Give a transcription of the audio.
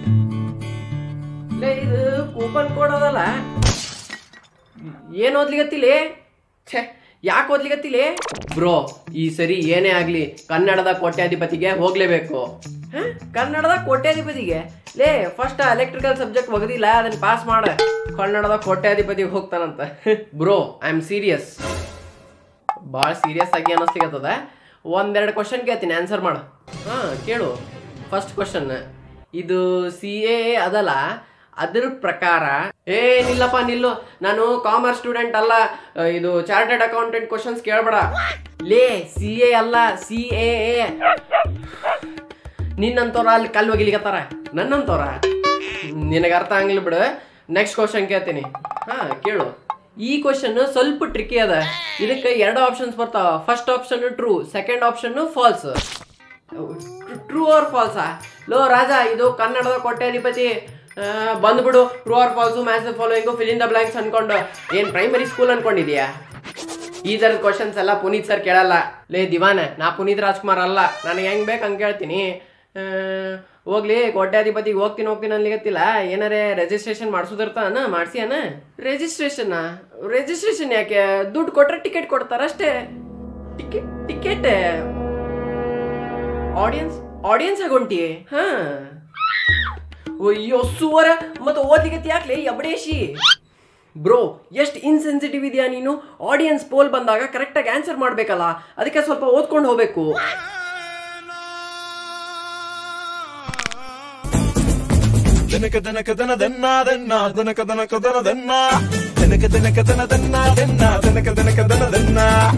ಇದು coupon code ಅದಲ್ಲ, ಏನ್ ಓದ್ಲಿಗತ್ತಿಲಿ? ಛೇ, ಯಾಕೆ ಓದ್ಲಿಗತ್ತಿಲಿ? ಬ್ರೋ, ಈ ಸರಿ ಏನೇ ಆಗ್ಲಿ ಕನ್ನಡದ ಕೋಟ್ಯಾಧಿಪತಿಗೆ ಹೋಗ್ಲೇಬೇಕು. ಕನ್ನಡದ ಕೋಟ್ಯಾಧಿಪತಿಗೆ ಲೇ, ಫಸ್ಟ್ ಎಲೆಕ್ಟ್ರಿಕಲ್ ಸಬ್ಜೆಕ್ಟ್ ಒಗದಿಲ್ಲ, ಅದನ್ನ ಪಾಸ್ ಮಾಡ. ಕನ್ನಡದ ಕೋಟ್ಯಾಧಿಪತಿಗೆ ಹೋಗ್ತಾನಂತ. ಬ್ರೋ, ಐ ಆಮ್ ಸೀರಿಯಸ್, ಭಾಳ ಸೀರಿಯಸ್ ಆಗಿ ಅನ್ನಿಸ್ಲಿಕ್ಕತ್ತದ. ಒಂದೆರಡು ಕ್ವಶನ್ ಕೇಳ್ತೀನಿ, ಆನ್ಸರ್ ಮಾಡು. ಕೇಳು. ಫಸ್ಟ್ ಕ್ವಶನ್, ಇದು CA ಅದಲ್ಲ, ಅದ್ರ ಪ್ರಕಾರ ನಿಲ್ಲಪ್ಪ ನಿಲ್ಲು, ನಾನು ಕಾಮರ್ಸ್ ಸ್ಟೂಡೆಂಟ್ ಅಲ್ಲ, ಇದು ಚಾರ್ಟರ್ಡ್ ಅಕೌಂಟೆಂಟ್ ಕ್ವಶನ್ಸ್ ಕೇಳಬೇಡ. ಲೇ, CA ಅಲ್ಲ, CAA. ನಿನ್ನಂತವ್ರ ಅಲ್ಲಿ ಕಲ್ಲು ಒಗಿಲಿಕತ್ತಾರ, ನನ್ನಂತವ್ರ. ನಿನಗೆ ಅರ್ಥ ಆಗಲಿಲ್ಲ ಬಿಡು. ನೆಕ್ಸ್ಟ್ ಕ್ವಶನ್ ಕೇಳ್ತೀನಿ. ಕೇಳು. ಈ ಕ್ವಶನ್ ಸ್ವಲ್ಪ ಟ್ರಿಕಿ ಅದ. ಇದಕ್ಕೆ 2 ಆಪ್ಷನ್ಸ್ ಬರ್ತಾವ. First option true, second option false. True or ಫಾಲ್ಸಾ? ಲೋ ರಾಜ, ಇದು ಕನ್ನಡದ ಕೋಟ್ಯಾಧಿಪತಿ, ಬಂದ್ಬಿಡು. True or false, match following, fill in the blanks ಅನ್ಕೊಂಡು ಏನ್ ಪ್ರೈಮರಿ ಸ್ಕೂಲ್ ಅನ್ಕೊಂಡಿದ್ಯಾ? ಈ ಥರದ ಕ್ವಶನ್ಸ್ ಎಲ್ಲ ಪುನೀತ್ ಸರ್ ಕೇಳಲ್ಲ. ಲೇ ದಿವಾನ, ನಾ ಪುನೀತ್ ರಾಜ್ಕುಮಾರ್ ಅಲ್ಲ, ನನಗೆ ಹೆಂಗ್ ಬೇಕು ಹಂಗೆ ಕೇಳ್ತೀನಿ. ಹೋಗ್ಲಿ, ಕೋಟ್ಯಾಧಿಪತಿಗೆ ಹೋಗ್ತೀನಿ ಅನ್ಲಿಗತ್ತಿಲ್ಲ. ಏನಾರೇ ರಿಜಿಸ್ಟ್ರೇಷನ್ ಮಾಡಿಸೋದಿರ್ತಾನ, ಮಾಡ್ಸಿಯನ? ರಿಜಿಸ್ಟ್ರೇಷನ್ ಯಾಕೆ? ದುಡ್ಡು ಕೊಟ್ರೆ ಟಿಕೆಟ್ ಕೊಡ್ತಾರಷ್ಟೇ. ಟಿಕೆಟ್ ಆಡಿಯನ್ಸ್ ಆಗೊಂಟಿ. ಅಯ್ಯೋ ಸುವರ, ಮತ್ತೆ ಓದ್ಲಿಕ್ಕೆ ಯಾಕ್ಲೆ ಎಬಡೇಶಿ? ಬ್ರೋ, ಎಷ್ಟು ಇನ್ಸೆನ್ಸಿಟಿವ್ ಇದೆಯಾ ನೀನು? ಆಡಿಯನ್ಸ್ ಪೋಲ್ ಬಂದಾಗ ಕರೆಕ್ಟಾಗಿ ಆನ್ಸರ್ ಮಾಡ್ಬೇಕಲ್ಲ, ಅದಕ್ಕೆ ಸ್ವಲ್ಪ ಓದ್ಕೊಂಡು ಹೋಗ್ಬೇಕು. ದನಕ ದನಕ ದನ ದನ್ನ ದನ್ನ ದನಕ ದನಕ ದನ ದನ್ನ ದನಕ ದನಕ ದನ ದನ್ನ ದನ್ನ ದನಕ ದನಕ ದನ ದನ್ನ.